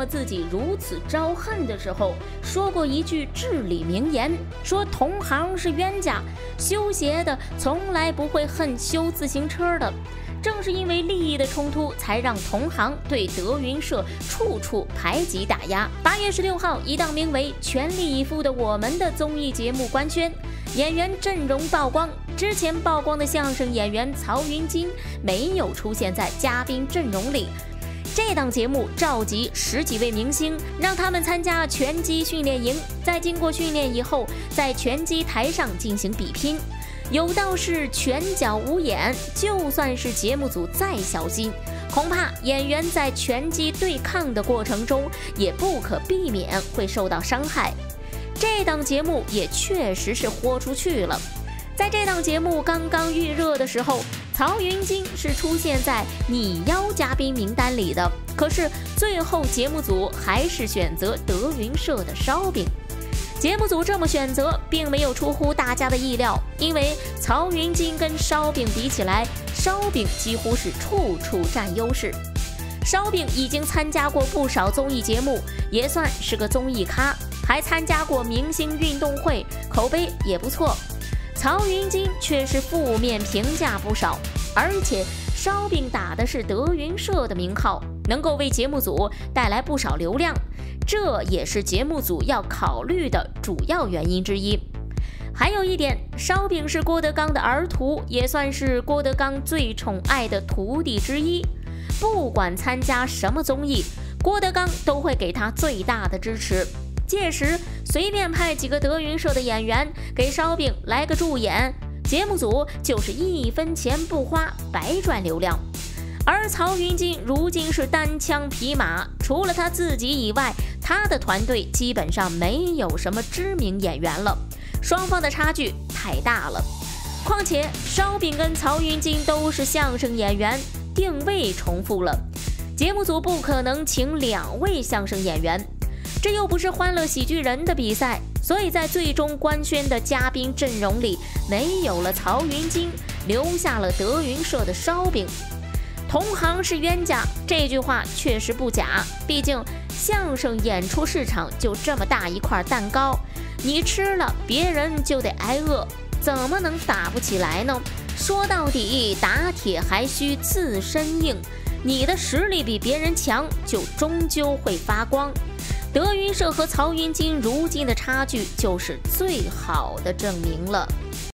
自己如此招恨的时候，说过一句至理名言，说同行是冤家，修鞋的从来不会恨修自行车的。正是因为利益的冲突，才让同行对德云社处处排挤打压。8月16号，一档名为《全力以赴的我们》的综艺节目官宣，演员阵容曝光。之前曝光的相声演员曹云金没有出现在嘉宾阵容里。这档节目召集10几位明星，让他们参加拳击训练营，在经过训练以后，在拳击台上进行比拼。有道是拳脚无眼，就算是节目组再小心，恐怕演员在拳击对抗的过程中也不可避免会受到伤害。这档节目也确实是豁出去了。在这档节目刚刚预热的时候，曹云金是出现在拟邀嘉宾名单里的，可是最后节目组还是选择德云社的烧饼。节目组这么选择并没有出乎大家的意料，因为曹云金跟烧饼比起来，烧饼几乎是处处占优势。烧饼已经参加过不少综艺节目，也算是个综艺咖，还参加过明星运动会，口碑也不错。曹云金却是负面评价不少，而且烧饼打的是德云社的名号，能够为节目组带来不少流量，这也是节目组要考虑的主要原因之一。还有一点，烧饼是郭德纲的儿徒，也算是郭德纲最宠爱的徒弟之一。不管参加什么综艺，郭德纲都会给他最大的支持。届时随便派几个德云社的演员给烧饼来个助演，节目组就是1分钱不花，白赚流量。而曹云金如今是单枪匹马，除了他自己以外，他的团队基本上没有什么知名演员了，双方的差距太大了。况且烧饼跟曹云金都是相声演员，定位重复了，节目组不可能请2位相声演员，这又不是欢乐喜剧人的比赛，所以在最终官宣的嘉宾阵容里没有了曹云金，留下了德云社的烧饼。同行是冤家，这句话确实不假，毕竟相声演出市场就这么大一块蛋糕，你吃了别人就得挨饿，怎么能打不起来呢？说到底，打铁还需自身硬，你的实力比别人强，就终究会发光。德云社和曹云金如今的差距就是最好的证明了。